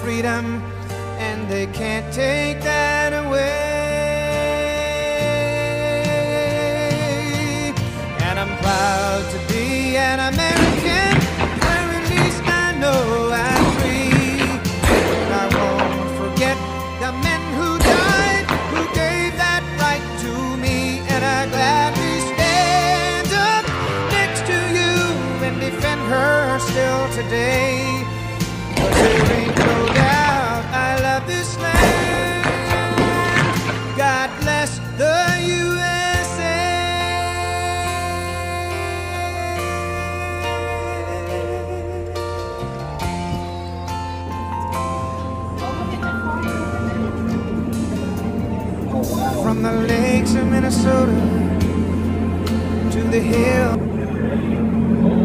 freedom, and they can't take that away. And I'm proud to be an American, where at least I know I'm free. But I won't forget the men who died, who gave that right to me, and I gladly stand up next to you and defend her still today. But there ain't no doubt I love this land. God bless the USA. From the lakes of Minnesota to the hill